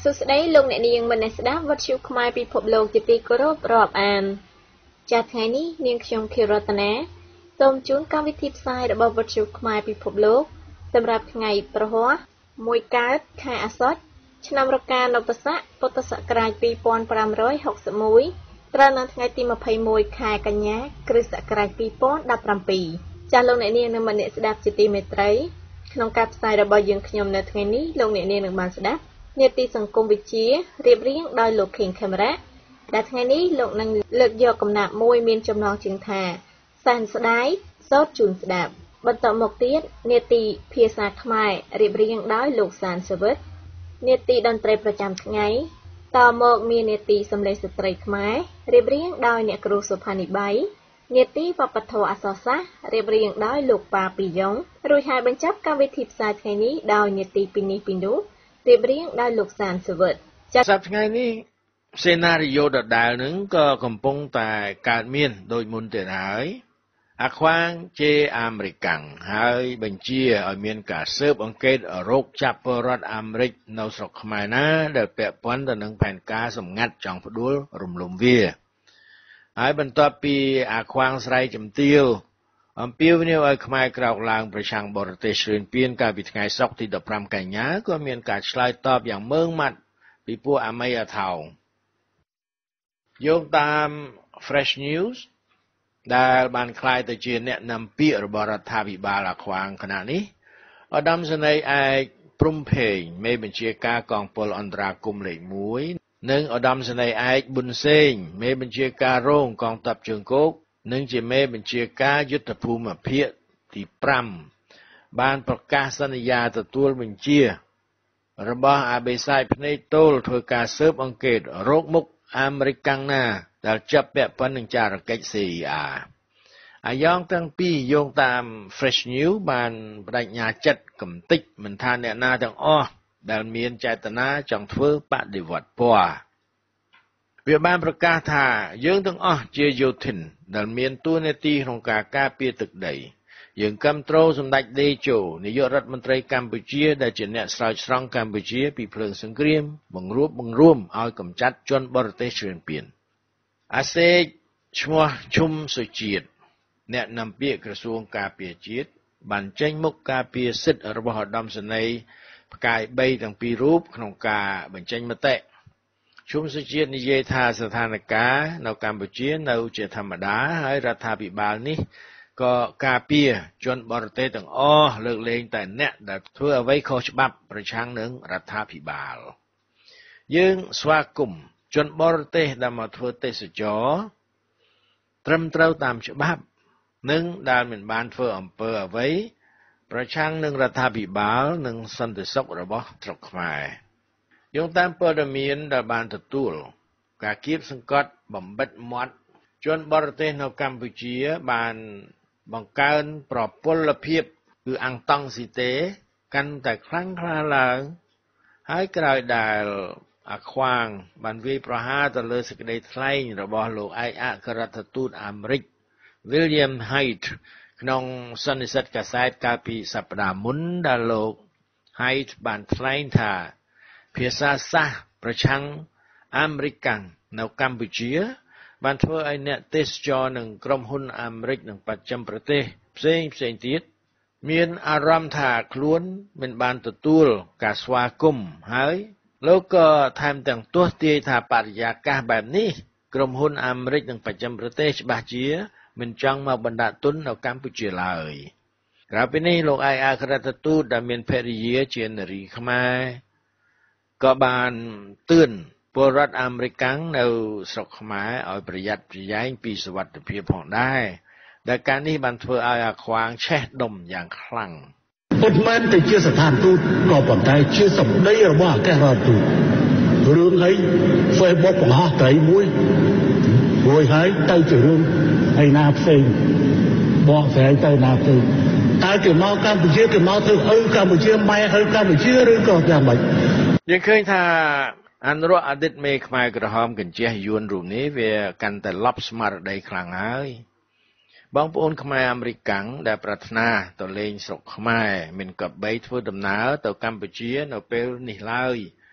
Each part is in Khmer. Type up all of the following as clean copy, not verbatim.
សួស្តីលោកអ្នកនាងមនស្សស្ដាប់វិទ្យុខ្មែរពិភពលោកជាទីគោរពរាប់អានចាត់ថ្ងៃនេះនាងខ្ញុំខេរតនាសូមជូនកម្មវិធីផ្សាយរបស់វិទ្យុខ្មែរពិភពលោកសម្រាប់ថ្ងៃប្រហ័ស1កើតខែអាសត់ឆ្នាំរកានុបស័កពុទ្ធសករាជ2561ត្រូវនៅថ្ងៃទី21ខែកញ្ញាគ្រិស្តសករាជ2017ចាស់លោកអ្នកនាងនិងមនស្សស្ដាប់ជាទីមេត្រីក្នុងការផ្សាយរបស់យើងខ្ញុំនៅថ្ងៃនេះលោកអ្នកនាងនឹងបានស្ដាប់នាទីសង្គមវិទ្យារៀបរៀងដោយលោកខេងខេមរៈដែលថ្ងៃនេះលោកនឹងលើកយកកំណាព្យមួយមានចំណងជើងថាសែនស្ដាយសូត្រជូនស្ដាប់បន្តមកទៀតនាទីភាសាខ្មែររៀបរៀងដោយលោកសានសាវិតនាទីតន្ត្រីប្រចាំថ្ងៃតមកមាននាទីសម្លេងស្ត្រីខ្មែររៀបរៀងដោយអ្នកគ្រូសុផានីបៃនាទីវប្បធម៌អក្សរសាស្ត្ររៀបរៀងដោយលោកប៉ាពីយ៉ុងរួចហើយបញ្ចប់កម្មវិធីផ្សាយថ្ងៃនេះដោយនាទីពីនេះពីនោះរៀបរៀងដោយលោកសានសវិតចាប់ថ្ងៃនេះសេណារីយ៉ូដដែលនឹងក៏កំពុងតែកើតមានដោយមុនទៀតហើយអាខ្វាងជេអាមេរិកាំងហើយបញ្ជាឲ្យមានការស៊ើបអង្កេតរោគចាប់ពលរដ្ឋអាមេរិកនៅស្រុកខ្មែរណាដែលពាក់ព័ន្ធទៅនឹងផែនការសម្ងាត់ចង់ផ្ដួលរំលំវាហើយបន្ទាប់ពីអាខ្វាងស្រ័យជំទាវអំពាវនាវឲ្យខ្មែរក្រោកឡើងប្រឆាំងបរទេសជ្រឿនពានកាលពីថ្ងៃសុក្រទី15កញ្ញាក៏មានការឆ្លើយតបយ៉ាងម៉ឺងម៉ាត់ពីពួកអាមេអាថោងយោងតាម Fresh News ដែលបានក្លាយទៅជាអ្នកនាំពាក្យរបស់រដ្ឋាភិបាលអាខ្វាងគណៈនេះឧត្តមសេនីយ៍ឯកព្រំភេងមេបញ្ជាការកងពលអន្តរាគមន៍លេខ1និងឧត្តមសេនីយ៍ឯកប៊ុនសេងមេបញ្ជាការរងកងទ័ពជើងគោកនិងជាមេបញ្ជាការយុទ្ធភូមិភាគទី5បានប្រកាសសន្យាទទួលបញ្ជារបស់អាបេសាយភ្នែកទោលធ្វើការស៊ើបអង្កេតរោគមុខអាមេរិកកាំងណាដែលចាប់ពាក់ព័ន្ធនឹងចារកិច្ច CIA អាយ៉ងទាំងពីរយោងតាម Fresh News បានបដិញ្ញាចិត្តកំតិចមិនថាអ្នកណាទាំងអស់ដែលមានចេតនាចង់ធ្វើបដិវត្តពណ៌វាបានប្រកាសថាយើងទាំងអស់ជាយោធិនដែលមានតួនាទីក្នុងការការពារទឹកដីយើងគាំទ្រសម្ដេចតេជោនាយករដ្ឋមន្ត្រីកម្ពុជាដែលជាអ្នកស្រោចស្រង់កម្ពុជាពីភ្លើងសង្គ្រាមបង្រួមឲ្យកម្ចាត់ជនបរទេសជ្រឿនពានអាសេកឈ្មោះឈុំសុជាតិអ្នកនាំពាក្យក្រសួងការពារជាតិបានចេញមុខការពារសិទ្ធិរបស់ឧត្តមសេនីយ៍ផ្កាយ3ទាំងពីររូបក្នុងការបញ្ចេញមតិឈុំសុជាតិនិយាយថាស្ថានភាពនៅកម្ពុជានៅជាធម្មតាហើយរដ្ឋាភិបាលនេះក៏ការពារជនបរទេសទាំងអស់លើកលែងតែអ្នកដែលធ្វើអ្វីខុសច្បាប់ប្រឆាំងនឹងរដ្ឋាភិបាលយើងស្វាគមន៍ជនបរទេសដែលមកធ្វើទេសចរត្រឹមត្រូវតាមច្បាប់និងដែលមិនបានធ្វើអំពើអ្វីប្រឆាំងនឹងរដ្ឋាភិបាលនិងសន្តិសុខរបស់ស្រុកខ្មែរយោងតាមព័ត៌មានដែលបានទទួលការគៀបសង្កត់បំបិទមាត់ជនបរទេសនៅកម្ពុជាបានបង្កើនប្រពលភាពគឺអង្តង់ស៊ីតេកាន់តែខ្លាំងក្លាឡើងហើយក្រោយដែលអាខ្វាងបានវាយប្រហារទៅលើសេចក្តីថ្លែងរបស់លោកឯកអគ្គរដ្ឋទូតអាមេរិក William Haidt ក្នុងសន្និសីទកាសែតកាលពីសប្តាហ៍មុនដែលលោក Haidt បានថ្លែងថាភាសាសាស្ត្រប្រឆាំងអាមេរិកកាំងនៅកម្ពុជាបានធ្វើឲ្យអ្នកទេសចរនឹងក្រុមហ៊ុនអាមេរិកនិងបស្ចិមប្រទេសផ្សេងទៀតមានអារម្មណ៍ថាខ្លួនមិនបានទទួលការស្វាគមន៍ហើយលោកក៏ថែមទាំងទស្សន៍ទាយថាបរិយាកាសបែបនេះក្រុមហ៊ុនអាមេរិកនិងបស្ចិមប្រទេសច្បាស់ជាមិនចង់មកបណ្ដាក់ទុននៅកម្ពុជាឡើយក្រៅពីនេះលោកឯកអគ្គរដ្ឋទូតដែលមានភរិយាជានារីខ្មែរក៏បានទឿនពលរដ្ឋអាមេរិកកាំងនៅស្រុកខ្មែរឲ្យប្រយ័ត្នប្រយែងពីសុវត្ថិភាពផងដែរដែលការនេះបានធ្វើឲ្យអាខ្វាងឆេះដុំយ៉ាងខ្លាំងពុតមែនទៅជាស្ថានទូតក៏ប៉ុន្តែជាសម្ដីរបស់អគ្គរដ្ឋទូតរឿងអី Facebook បង្ហោះត្រីមួយរួចហើយទៅជារឿងឯណាផ្សេងបកស្រាយទៅណាផ្សេងតើគេមកកម្ពុជាគេមកធ្វើឪកម្ពុជាម៉ែឪកម្ពុជាឬក៏យ៉ាងម៉េចយើងឃើញថាអនុរដ្ឋអតីតមេខ្មែរក្រហមកញ្ជះយួនរូបនេះវាកាន់តែលប់ស្មារតីខ្លាំងហើយបងប្អូនខ្មែរអាមេរិកកាំងដែលប្រាថ្នាទៅលេងស្រុកខ្មែរមិនក៏បីធ្វើដំណើរទៅកម្ពុជានៅពេលនេះឡើយ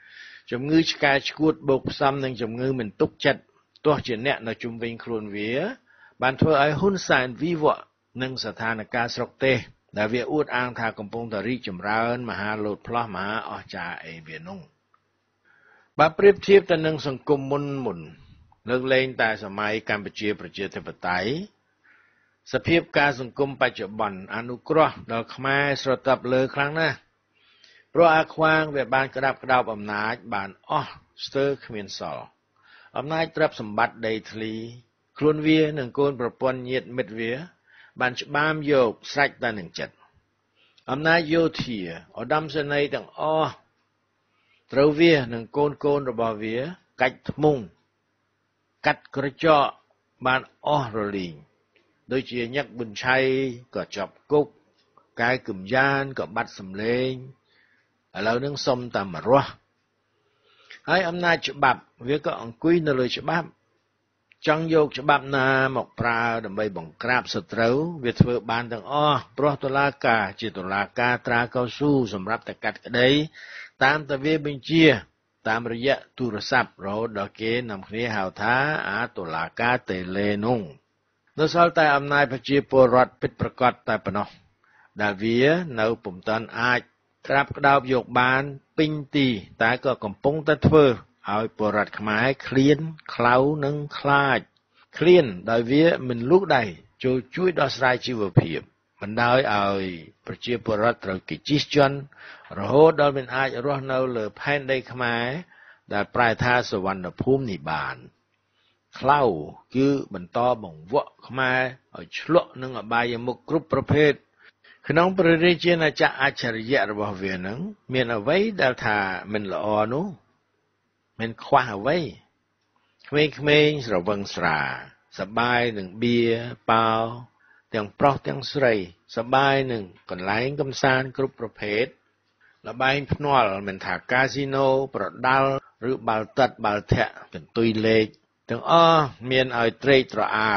ជំងឺឆ្កែឆ្កួតបូកផ្សំនឹងជំងឺមិនទុកចិត្តទោះជាអ្នកនៅជុំវិញខ្លួនវាបានធ្វើឲ្យហ៊ុនសែនវិវត្តនឹងស្ថានភាពស្រុកទេសដែលវាអួតអាងថាកំពុងតែរីកចម្រើនមហាលោតផ្លោះមហាអស្ចារ្យអីវានោះបើប្រៀបធៀបទៅនឹងសង្គមមុនលើកលែងតែសម័យកម្ពុជាប្រជាធិបតេយ្យសភាពការសង្គមបច្ចុប្បន្នអនុគ្រោះដល់ខ្មែរស្រទាប់លើខ្លាំងណាស់ព្រោះអាខ្វាងវាបានក្តាប់ក្តោបអំណាចបានអស់ស្ទើរគ្មានសល់អំណាចទ្រព្យសម្បត្តិដីធ្លីខ្លួនវានិងកូនប្រពន្ធញាតិមិត្តវាបានច្បាមយកស្រេចតែនឹងចិត្តអំណាចយោធាឧត្តមសេនីយ៍ទាំងអស់ត្រូវវានិងកូនរបស់វាកាច់ធ្មង់កាត់ក្រចកបានអស់រលីងដូចជាញឹកប៊ុនឆៃក៏ជាប់គុកកែកឹមយ៉ានក៏បាត់សម្លេងឥឡូវនឹងសុំតែមករស់ហើយអំណាចច្បាប់វាក៏អង្គុយនៅលើច្បាប់ចង់យកច្បាប់ណាមកប្រើដើម្បីបង្ក្រាបសត្រូវវាធ្វើបានទាំងអស់ព្រោះតុលាការជាតុលាការត្រាកៅស៊ូសម្រាប់តែកាត់ក្តីតាមតែវាបញ្ជាតាមរយៈទូរស័ព្ទរហូតដល់គេនាំគ្នាហៅថាអាតុលាការតេឡេនោះនៅសល់តែអំណាចប្រជាពលរដ្ឋពិតប្រាកដតែប៉ុណ្ណោះដែលវានៅពុំតាន់អាចក្រាបក្តោបយកបានពេញទីតែក៏កំពុងតែធ្វើឲ្យពលរដ្ឋខ្មែរឃ្លានខ្លៅនិងខ្លាចឃ្លានដោយវាមិនលូកដៃចូលជួយដោះស្រាយជីវភាពបណ្ដោយឲ្យប្រជាពលរដ្ឋត្រូវគេជិះជាន់រហូតដល់មិនអាចរស់នៅលើផែនដីខ្មែរដែលប្រែថាសវណ្ណភូមិនេះបានខ្លៅគឺបន្តបង្វក់ខ្មែរឲ្យឆ្លក់នឹងអបាយមុខគ្រប់ប្រភេទក្នុងព្រះរាជាណាចក្រអច្ឆរិយៈរបស់វានឹងមានអ្វីដែលថាមិនល្អនោះមិនខ្វះអ្វីក្មេងៗស្រវឹងស្រាសបាយនឹងបៀប៉ោទាំងប្រុសទាំងស្រីសបាយនឹងកន្លែងកំសាន្តគ្រប់ប្រភេទលបែងភ្នាល់មិនថាកាស៊ីណូប្រដាល់ឬបាល់ទាត់បាល់ធាក់កន្ទុយលេខទាំងអស់មានឲ្យត្រេកត្រអាល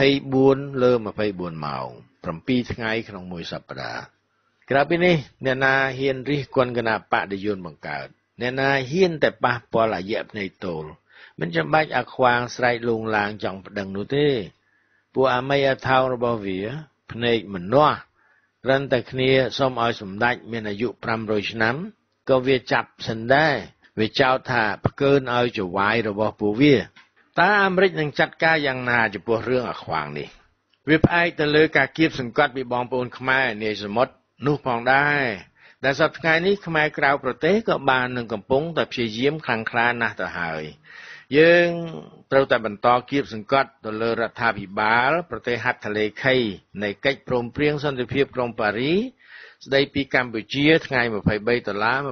24លើ24ម៉ោង7ថ្ងៃក្នុងមួយសប្តាហ៍ក្រៅពីនេះអ្នកណាហ៊ានរិះគន់គណៈបដិជនបង្កើតអ្នកណាហ៊ានតែប៉ះពាល់អយៈភ្នែកទោលមិនចាំបាច់អាខ្វាងស្រែកលងឡាងចង់ប្តឹងនោះទេពួកអាមីអាថោងរបស់វាភ្នែកមិននាស់រឹងតែគ្នាសូមឲ្យសម្ដេចមានអាយុ500ឆ្នាំក៏វាចាប់សិនដែរវាចោទថាផ្កើនឲ្យចវាយរបស់ពួកវាតើអាមេរិកនឹងចាត់ការយ៉ាងណាចំពោះរឿងអាខ្វាងនេះវាផ្អែកទៅលើការគៀបសង្កត់ពីបងប្អូនខ្មែរនាយសមុទ្រនោះផងដែរដែលសប្តាហ៍ថ្ងៃនេះខ្មែរក្រៅប្រទេសក៏បាននឹងកំពុងតែព្យាយាមខ្លាំងក្លាណាស់ទៅហើយយើងត្រូវតែបន្តគៀបសង្កត់ទៅលើរដ្ឋាភិបាលប្រទេសហត្ថលេខីនៃកិច្ចព្រមព្រៀងសន្តិភាពក្រុងប៉ារីស្ដីពីកម្ពុជាថ្ងៃ23ដុល្លារ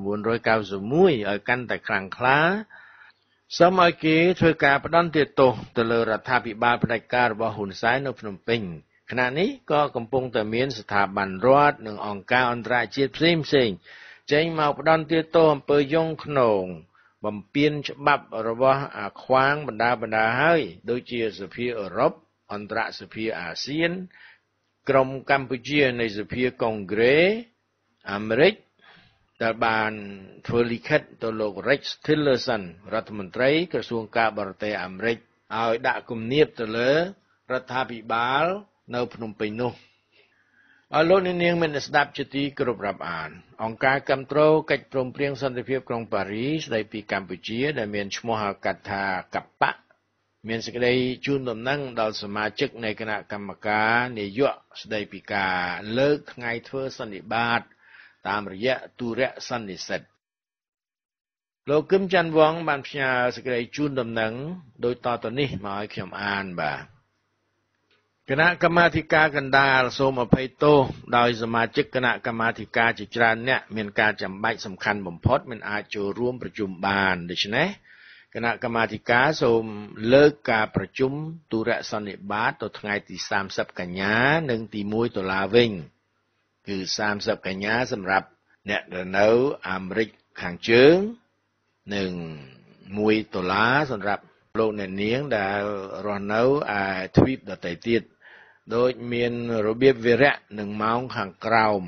1991ឲ្យកាន់តែខ្លាំងក្លាសូមឲ្យគេធ្វើការផ្ដន្ទាទោសទៅលើរដ្ឋាភិបាលផ្ដាច់ការរបស់ហ៊ុនសែននៅភ្នំពេញខណៈនេះក៏កំពុងតែមានស្ថាប័នរដ្ឋនិងអង្គការអន្តរជាតិផ្សេងចេញមកផ្ដន្ទាទោសអំពើយង់ឃ្នងបំពានច្បាប់របស់អាខ្វាងបណ្ដាហើយដូចជាសភាអឺរ៉ុបអន្តរសភាអាស៊ានក្រុមកម្ពុជានៃសភាកុងក្រេអាមេរិកដែលបានធ្វើលិខិតទៅលោក Rex Tillerson រដ្ឋមន្ត្រីក្រសួងការបរទេសអាមេរិកឲ្យដាក់គំនាបទៅលើរដ្ឋាភិបាលនៅភ្នំពេញនោះឲ្យលោកនាងមានស្ដាប់ជាទីគោរពរាប់អានអង្គការគាំទ្រកិច្ចព្រមព្រៀងសន្តិភាពក្រុងប៉ារីស្ដីពីកម្ពុជាដែលមានឈ្មោះហៅកាត់ថាកប៉ាមានសេចក្តីជូនដំណឹងដល់សមាជិកនៃគណៈកម្មការនាយកស្ដីពីការលើកថ្ងៃធ្វើសន្និបាតតាមរយៈទូរស័ព្ទនិស្សិតលោកគឹមច័ន្ទវងបានផ្ញើសេចក្តីជូនដំណឹងដោយតទៅនេះមកឲ្យខ្ញុំអានបាទគណៈកម្មាធិការកណ្ដាលសូមអភ័យទោសដោយសមាជិកគណៈកម្មាធិការជាច្រើនអ្នកមានការចាំបាច់សំខាន់បំផុតមិនអាចចូលរួមប្រជុំបានដូច្នេះគណៈកម្មាធិការសូមលើកការប្រជុំទូរស័ព្ទនិបាតទៅថ្ងៃទី30កញ្ញានិងទី1តុលាវិញគឺ30កញ្ញាសម្រាប់អ្នកដែលនៅអាមេរិកខាងជើងនិង1តុលាសម្រាប់លោកអ្នកនាងដែលរស់នៅឯទ្វីបដទៃទៀតដោយមានរបៀបវារៈនិងម៉ោងខាងក្រោម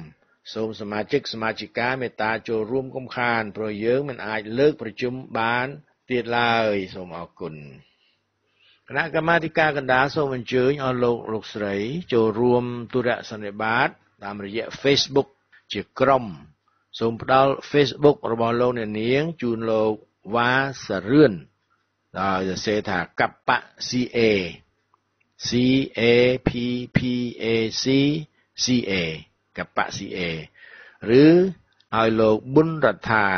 សូមសមាជិកសមាជិកាមេត្តាចូលរួមកុំខានព្រោះយើងមិនអាចលើកប្រជុំបានទៀតឡើយសូមអរគុណគណៈកម្មាធិការកណ្ដាលសូមអញ្ជើញអស់លោកស្រីចូលរួមទុរសន្និបាតតាមរយៈ Facebook ជាក្រុមសូមផ្ដល់ Facebook របស់លោកអ្នកនាងជូនលោកវ៉ាសរឿនដោយសរសេរថាកបៈ CA CAPPAC កបៈ CA ឬឲ្យលោកប៊ុនរដ្ឋា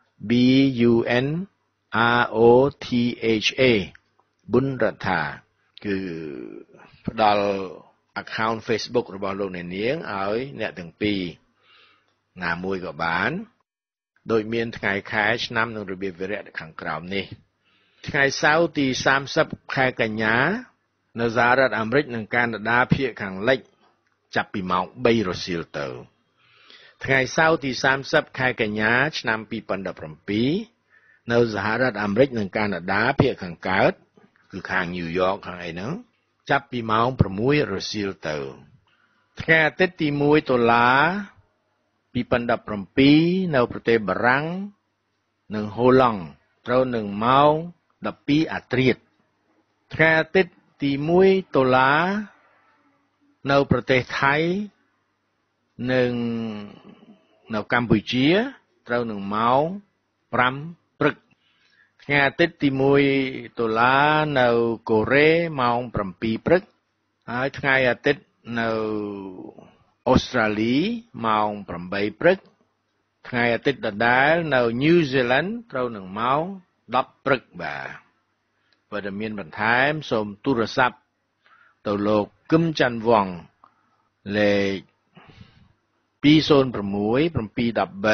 BUNROTHA ប៊ុនរដ្ឋាគឺផ្ដល់ account Facebook របស់លោកអ្នកនាងឲ្យអ្នកទាំងពីរណាមួយក៏បានដោយមានថ្ងៃខែឆ្នាំនិងរបៀបវារៈខាងក្រោមនេះថ្ងៃសៅរ៍ទី30ខែកញ្ញានៅសហរដ្ឋអាមេរិកនិងកាណាដាភាគខាងលិចចាប់ពីម៉ោង3រសៀលទៅថ្ងៃសៅរ៍ទី30ខែកញ្ញាឆ្នាំ2017នៅសហរដ្ឋអាមេរិកនិងកាណាដាភាគខាងកើតគឺខាងញូវយ៉កខាងអីហ្នឹងចាប់ពីម៉ោង6រសៀលទៅថ្ងៃអាទិត្យទី1តុលា2017នៅប្រទេសបារាំងនិងហូឡង់ត្រូវនឹងម៉ោង12អាត្រៀតថ្ងៃអាទិត្យទី1តុលានៅប្រទេសថៃនិងនៅកម្ពុជាត្រូវនឹងម៉ោង5ព្រឹកថ្ងៃអាទិត្យទី1តុលានៅកូរ៉េម៉ោង7ព្រឹកហើយថ្ងៃអាទិត្យនៅអូស្ត្រាលីម៉ោង8ព្រឹកថ្ងៃអាទិត្យដដែលនៅញូហ្សេឡង់ត្រូវនឹងម៉ោង10ព្រឹកបាទព័ត៌មានបន្ថែមសូមទូរស័ព្ទទៅលោកគឹមច័ន្ទវង្សលេខ206 713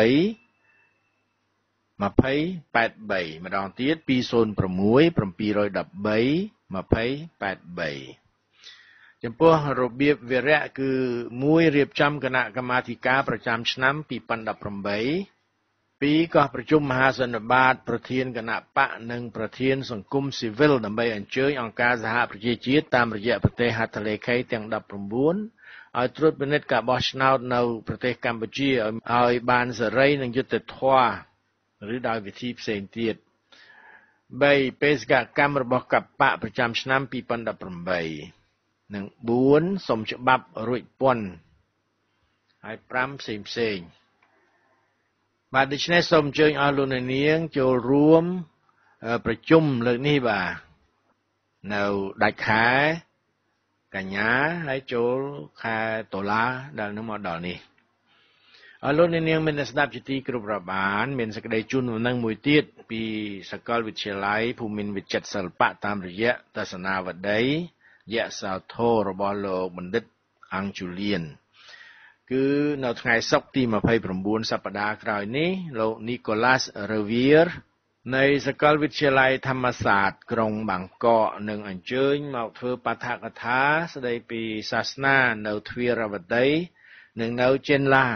2083ម្ដងទៀត206 713 2083ចំពោះរបៀបវារៈគឺ1រៀបចំគណៈកម្មាធិការប្រចាំឆ្នាំ2018 2កោះប្រជុំមហាសន្និបាតប្រធានគណៈបកនិងប្រធានសង្គមស៊ីវិលដើម្បីអញ្ជើញអង្គការសហប្រជាជាតិតាមរយៈប្រទេសហត្ថលេខីទាំង19ឲ្យត្រួតពិនិត្យការបោះឆ្នោតនៅប្រទេសកម្ពុជាឲ្យបានសេរីនិងយុត្តិធម៌ឬដោយវិធីផ្សេងទៀត3បេសកកម្មរបស់កបៈប្រចាំឆ្នាំ2018និង4សុំច្បាប់រួចពន្ធហើយ5ផ្សេងបាទដូច្នេះសូមអញ្ជើញអស់លោកអ្នកនាងចូលរួមប្រជុំលើកនេះបាទនៅដាច់ខែកញ្ញាហើយចូលខែតុលាដល់នឹងមកដល់នេះអស់លោកអ្នកនាងមានស្ដាប់ជាទីគោរពរាប់អានមានសេចក្តីជូនដំណឹងមួយទៀតពីសាកលវិទ្យាល័យភូមិន្ទវិចិត្រសិល្បៈតាមរយៈទស្សនាវដ្តីយៈសោធររបស់លោកបណ្ឌិតអង្គជូលៀនគឺនៅថ្ងៃសុក្រទី29សប្តាហ៍ក្រោយនេះលោក Nicholas Revier នៃសាកលវិទ្យាល័យធម្មศาสตร์ក្រុងបាងកកនឹងអញ្ជើញមកធ្វើបឋកថាស្ដីពីសាសនានៅទ្វារវតីនិងនៅចេនឡា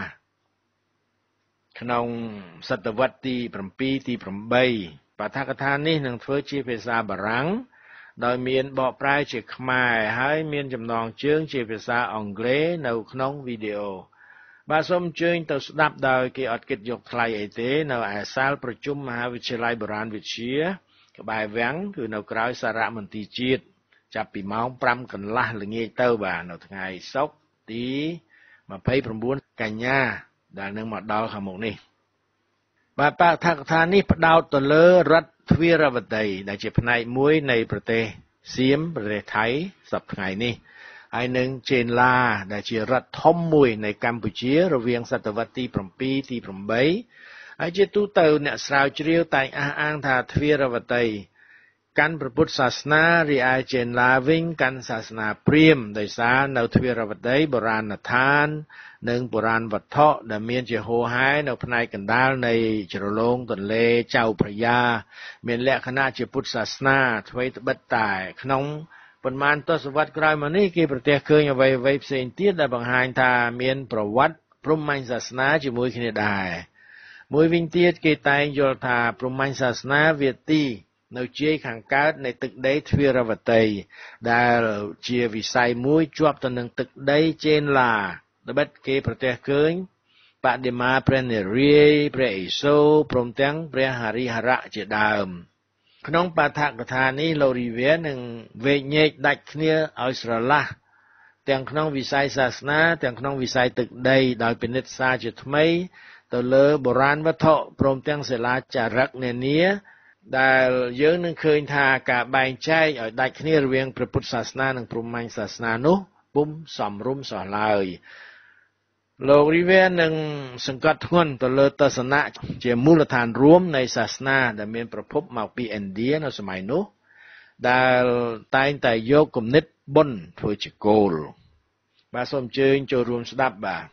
ក្នុងសតវត្សទី7ទី8បឋកថានេះនឹងធ្វើជាភាសាបារាំងដោយមានបកប្រែជាខ្មែរហើយមានចំណងជើងជាភាសាអង់គ្លេសនៅក្នុងវីដេអូបាទសូមអញ្ជើញទៅស្ដាប់ដោយគេអត់គិតយកថ្លៃអីទេនៅឯសាលប្រជុំមហាវិទ្យាល័យបុរាណវិទ្យាក្បែរវាំងគឺនៅក្រោយសារមន្ទីរជាតិចាប់ពីម៉ោង5កន្លះល្ងាចទៅបាទនៅថ្ងៃសុក្រទី29កញ្ញាដែលនឹងមកដល់ខាងមុខនេះបាទបឋកថានេះផ្ដោតទៅលើរដ្ឋទ្វារវតីដែលជាផ្នែកមួយនៃប្រទេសសៀមប្រទេសថៃសប្តាហ៍ថ្ងៃនេះហើយនឹងចេនឡាដែលជារដ្ឋធំមួយនៃកម្ពុជារវាងសតវត្សទី7ទី8ហើយជាទូទៅអ្នកស្រាវជ្រាវតែងអះអាងថាទ្វារវតីកាន់ព្រះពុទ្ធសាសនារីឯចេនឡាវិញកាន់សាសនាព្រាហ្មណ៍ដោយសារនៅទ្វារវតីបុរាណដ្ឋាននិងបុរាណវត្ថុដែលមានជាហូរហែនៅផ្នែកកណ្ដាលនៃជ្រលងទន្លេចៅប្រយ៉ាមានលក្ខណៈជាពុទ្ធសាសនាថ្មីត្បិតតែក្នុងប៉ុន្មានទសវត្សរ៍ក្រោយមកនេះគេប្រទះឃើញអ្វីៗផ្សេងទៀតដែលបង្ហាញថាមានប្រវត្តិព្រហ្មញ្ញសាសនាជាមួយគ្នាដែរមួយវិញទៀតគេតែងយល់ថាព្រហ្មញ្ញសាសនាវាទីនៅជាយខាងកើតនៃទឹកដីទ្វារវតីដែលជាវិស័យមួយជាប់ទៅនឹងទឹកដីចេនឡាត្បិតគេប្រទះឃើញបដិមាព្រះនារាយណ៍ព្រះឥសូរព្រមទាំងព្រះហរិហរៈជាដើមក្នុងបាថកថានេះលោករីវៀនឹងវែកញែកដាច់គ្នាឲ្យស្រឡះទាំងក្នុងវិស័យសាសនាទាំងក្នុងវិស័យទឹកដីដោយពិនិត្យសារជាថ្មីទៅលើបុរាណវត្ថុព្រមទាំងសិលាចារឹកនានាដែលយើងនឹងឃើញថាការបែងចែកឲ្យដាច់គ្នារវាងព្រះពុទ្ធសាសនានិងព្រហ្មញ្ញសាសនានោះពុំសមរម្យសោះឡើយលោករីវែនឹងសង្កត់ធ្ងន់ទៅលើទស្សនៈជាមូលដ្ឋានរួមនៃសាសនាដែលមានប្រភពមកពីឥណ្ឌានៅសម័យនោះដែលតែងតែយកគំនិតបុណ្យធ្វើជាគោលបាទសូមអញ្ជើញចូលរួមស្ដាប់បាទ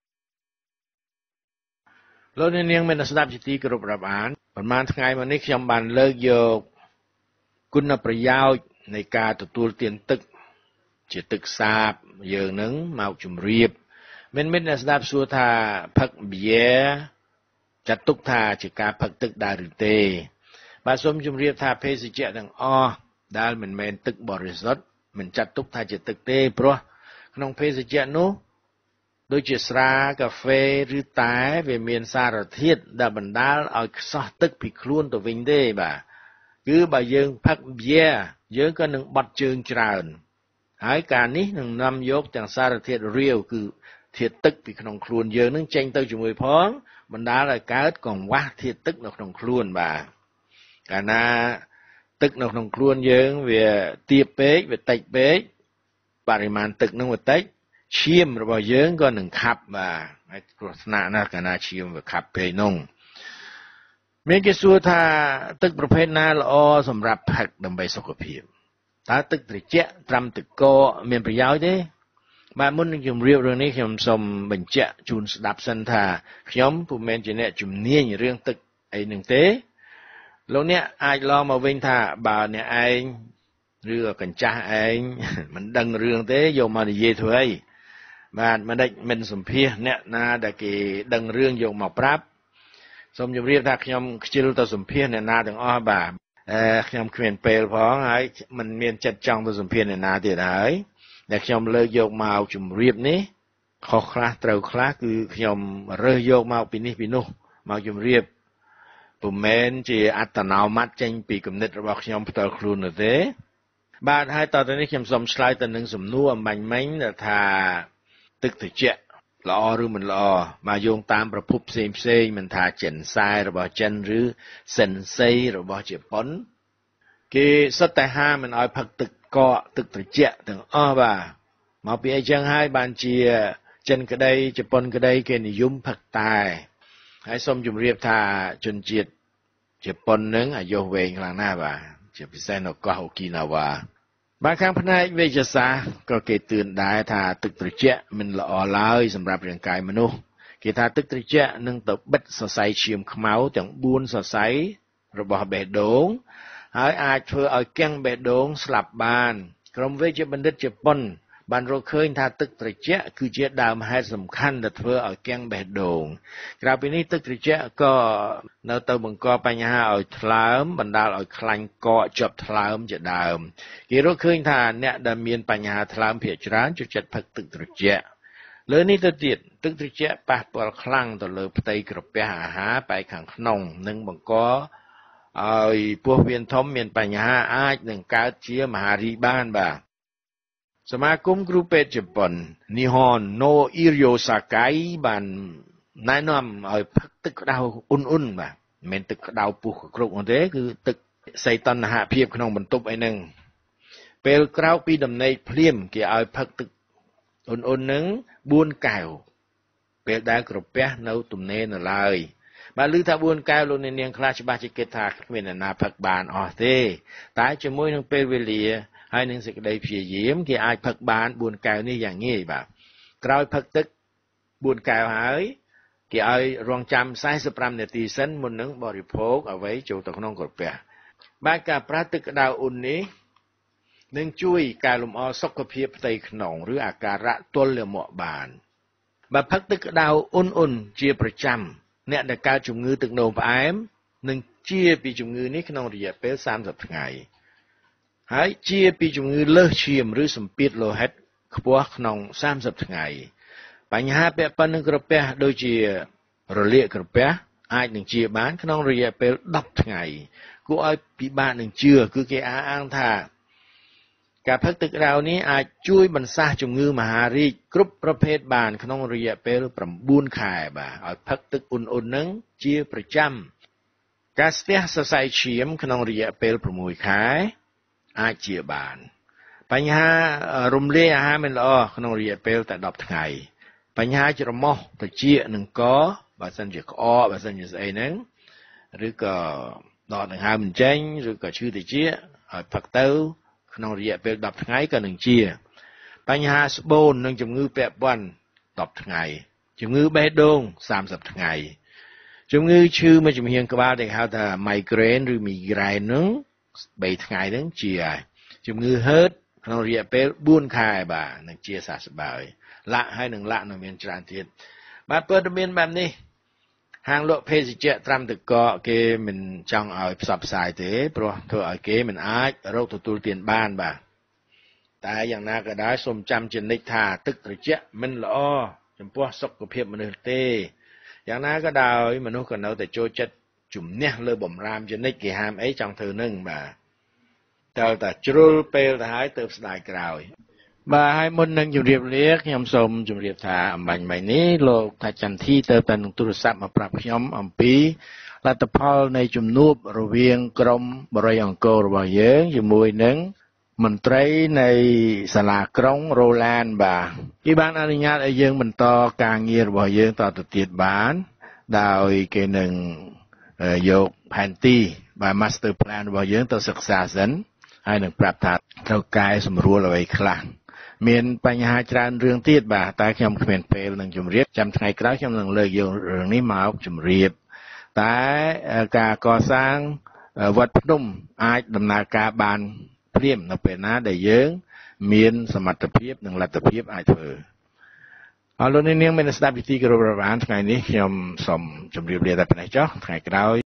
លោកនាងមានស្ដាប់ជាទីគោរពរាប់អានប្រហែលថ្ងៃមកនេះខ្ញុំបានលើកយកគុណប្រយោជន៍នៃការទទួលទានទឹកជាទឹកសាបយើងនឹងមកជម្រាបមានអ្នកស្ដាប់សួរថាផឹកប៊ីយ៉ាចាត់ទុកថាជាការផឹកទឹកដែរឬទេបាទសូមជម្រាបថាភេសជ្ជៈទាំងអស់ដែលមិនមែនទឹកបរិសុទ្ធមិនចាត់ទុកថាជាទឹកទេព្រោះក្នុងភេសជ្ជៈនោះដូចជាស្រាកាហ្វេឬតែវាមានសារធាតុដែលបណ្ដាលឲ្យខ្សោះទឹកពីខ្លួនទៅវិញទេបាទគឺបើយើងផឹកប៊ីយ៉ាយើងក៏នឹងបត់ជើងច្រើនហើយការនេះនឹងនាំយកទាំងសារធាតុរាវគឺធាតុទឹកពីក្នុងខ្លួនយើងនឹងចេញទៅជាមួយផងបណ្ដាលឲ្យកើតកង្វះធាតុទឹកនៅក្នុងខ្លួនបាទកាលណាទឹកនៅក្នុងខ្លួនយើងវាទាបពេកវាតិចពេកបរិមាណទឹកនឹងវាតិចឈាមរបស់យើងក៏នឹងខាប់បាទហើយគ្រោះថ្នាក់ណាស់កាលណាឈាមវាខាប់ពេកនោះមានគេសួរថាទឹកប្រភេទណាល្អសម្រាប់ផឹកដើម្បីសុខភាពតើទឹកត្រជាក់ត្រាំទឹកកកមានប្រយោជន៍ទេបាទមុននឹងជម្រាបរឿងនេះខ្ញុំសូមបញ្ជាក់ជូនស្ដាប់សិនថាខ្ញុំពុំមែនជាអ្នកជំនាញរឿងទឹកអីនឹងទេលោកអ្នកអាចឡងមកវិញថាបើអ្នកឯងឬកញ្ចាស់ឯងមិនដឹងរឿងទេយកមកនិយាយធ្វើអីបាទមិនដេចមិនសម្ភាសអ្នកណាដែលគេដឹងរឿងយកមកប្រាប់សូមជម្រាបថាខ្ញុំខ្ជិលទៅសម្ភាសអ្នកណាទាំងអស់បាទខ្ញុំគ្មានពេលផងហើយមិនមានចិត្តចង់ទៅសម្ភាសអ្នកណាទៀតហើយដែលខ្ញុំលើកយកមកជម្រាបនេះខុសខ្លះត្រូវខ្លះគឺខ្ញុំរើសយកមកពីនេះពីនោះមកជម្រាបពុំមែនជាអត្តនោម័តចេញពីគំនិតរបស់ខ្ញុំផ្ទាល់ខ្លួននោះទេបាទហើយតទៅនេះខ្ញុំសូមឆ្លើយទៅនឹងសំណួរអំបញ្ញមិញថាទឹកត្រជាក់ល្អឬមិនល្អមកយោងតាមប្រភពផ្សេងមិនថាចិនសែរបស់ចិនឬសិនសីរបស់ជប៉ុនគេសុទ្ធតែហាមមិនឲ្យផឹកទឹកកកទឹកត្រជាក់ទាំងអស់បាទមកពីអីចឹងហើយបានជាចិនក្តីជប៉ុនក្តីគេនិយមផឹកតែហើយសូមជម្រាបថាជនជាតិជប៉ុននឹងអាយុវែងខ្លាំងណាស់បាទជាពិសេសនៅកោះអូគីណាវ៉ាបាទខាងផ្នែកវេជ្ជសាស្ត្រក៏គេទឿនដែរថាទឹកត្រជាក់មិនល្អឡើយសម្រាប់រាងកាយមនុស្សគេថាទឹកត្រជាក់នឹងទៅបិទសរសៃឈាមខ្មៅទាំង4សរសៃរបស់បេះដូងហើយអាចធ្វើឲ្យគាំងបេះដូងស្លាប់បានក្រុមវេជ្ជបណ្ឌិតជប៉ុនបានរកឃើញថាទឹកត្រជាក់គឺជាដើមហេតុសំខាន់ដែលធ្វើឲ្យគាំងបេះដូងក្រៅពីនេះទឹកត្រជាក់ក៏នៅទៅបង្កបញ្ហាឲ្យថ្លើមបណ្ដាលឲ្យខ្លាញ់កកជាប់ថ្លើមជាដើមគេរកឃើញថាអ្នកដែលមានបញ្ហាថ្លើមភាគច្រើនចូលចិត្តផឹកទឹកត្រជាក់លើនេះទៅទៀតទឹកត្រជាក់ប៉ះពាល់ខ្លាំងទៅលើផ្ទៃក្រពះអាហារបែកខាងក្នុងនិងបង្កឲ្យពោះវៀនធំមានបញ្ហាអាចនឹងកើតជាមហារីកបានបាទសមាគមគ្រូពេទ្យជប៉ុន Nihon no Iryosakai បានណែនាំឲ្យផឹកទឹកក្តៅអ៊ុនបាទមិនមែនទឹកក្តៅពុះគ្រប់នោះទេគឺទឹកសីតុណ្ហភាពក្នុងបន្ទប់អីហ្នឹងពេលក្រោកពីដំណេកភ្លាមគេឲ្យផឹកទឹកអ៊ុនហ្នឹង4កែវពេលដែលក្រពះនៅទំនេរនៅឡើយបាទឮថា4កែវលោកអ្នកនាងខ្លះច្បាស់ជាគិតថាគ្មានអ្នកណាផឹកបានអស់ទេតែជាមួយនឹងពេលវេលាហើយនឹងសេចក្តីព្យាយាមគេអាចផឹកបាន4កែវនេះយ៉ាងងាយបាទក្រោយផឹកទឹក4កែវហើយគេឲ្យរងចាំ45នាទីសិនមុននឹងបរិភោគអ្វីចូលទៅក្នុងក្រពះបាទការប្រើទឹកក្តៅអ៊ុននេះនឹងជួយកែលម្អសុខភាពផ្ទៃក្នុងឬអាការៈទល់លាមកបានបើផឹកទឹកក្តៅអ៊ុនជាប្រចាំអ្នកដែលកើតជំងឺទឹកនោមផ្អែមនឹងជាពីជំងឺនេះក្នុងរយៈពេល30ថ្ងៃហើយជាពីជំងឺលើសឈាមឬសម្ពាធលោហិតខ្ពស់ក្នុង30ថ្ងៃបញ្ហាពាក់ព័ន្ធនឹងក្រពះដូចជារលាកក្រពះអាចនឹងជាបានក្នុងរយៈពេល10ថ្ងៃគួរឲ្យពិបាកនឹងជឿគឺគេអះអាងថាការផឹកទឹកក្តៅនេះអាចជួយបន្សាសជំងឺមហារីកគ្រប់ប្រភេទបានក្នុងរយៈពេល9ខែបាទឲ្យផឹកទឹកអ៊ុនៗហ្នឹងជាប្រចាំការស្ទះសរសៃឈាមក្នុងរយៈពេល6ខែអាចជាបានបញ្ហារំលាយអាហារមិនល្អក្នុងរយៈពេលតែ10ថ្ងៃបញ្ហាច្រមុះត្រចៀកនឹងកបើសិនជាក្អកបើសិនជាស្អីហ្នឹងឬក៏ដកដង្ហើមមិនចេញឬក៏ឈឺត្រចៀកឲ្យផឹកទៅក្នុងរយៈពេល10ថ្ងៃក៏នឹងជាបញ្ហាស្បូននិងជំងឺពាក់ព័ន្ធ10ថ្ងៃជំងឺបេះដូង30ថ្ងៃជំងឺឈឺមួយចំហៀងក្បាលដែលហៅថា migraine ឬ migraine ហ្នឹង3ថ្ងៃហ្នឹងជាហើយជំងឺហឺតក្នុងរយៈពេល4ខែបាទនឹងជាសះស្បើយលាក់ហើយនឹងលាក់នៅមានច្រើនទៀតបាទព័ត៌មានបែបនេះហាងលក់ភេសជ្ជៈត្រាំទឹកកកគេមិនចង់ឲ្យផ្សព្វផ្សាយទេព្រោះធ្វើឲ្យគេមិនអាចរកទទួលទានបានបាទតែយ៉ាងណាក៏ដោយសូមចាំជានិច្ចថាទឹកត្រជាក់មិនល្អចំពោះសុខភាពមនុស្សទេយ៉ាងណាក៏ដោយមនុស្សក៏នៅតែចូលចិត្តជំនះលើបំរាមជានិច្ចគេហាមអីចង់ធ្វើនឹងបាទតើតាជ្រុលពេលទៅហើយទៅស្ដាយក្រោយបាទហើយមុននឹងជម្រាបលាខ្ញុំសូមជម្រាបថាអំបញ្ញមិញនេះលោកថាចន្ទធីទៅតែនឹងទូរស័ព្ទមកប្រាប់ខ្ញុំអំពីលទ្ធផលនៃជំនួបរវាងក្រុមបរិយាអង្គររបស់យើងជាមួយនឹងមន្ត្រីនៃសាលាក្រុងរ៉ូឡានបាទគេបានអនុញ្ញាតឲ្យយើងបន្តការងាររបស់យើងតទៅទៀតបានដោយគេនឹងយកផែនទីបាទ Master Plan របស់យើងទៅសិក្សាសិនហើយនឹងប្រាប់ថាត្រូវកែសម្រួលអ្វីខ្លះមានបញ្ហាច្រើនរឿងទៀតបាទតែខ្ញុំគ្មានពេលនឹងជម្រាបចាំថ្ងៃក្រោយខ្ញុំនឹងលើកយករឿងនេះមកជម្រាបតែការកសាងវត្តភ្នំអាចដំណើរការបានព្រាមនៅពេលណាដែលយើងមានសមត្ថភាពនិងលទ្ធភាពអាចធ្វើអរលោកនាងមានស្ដាប់ពិធីគោរពរាប់អានថ្ងៃនេះខ្ញុំសូមជម្រាបលាតែប៉ុណ្ណេះចុះថ្ងៃក្រោយ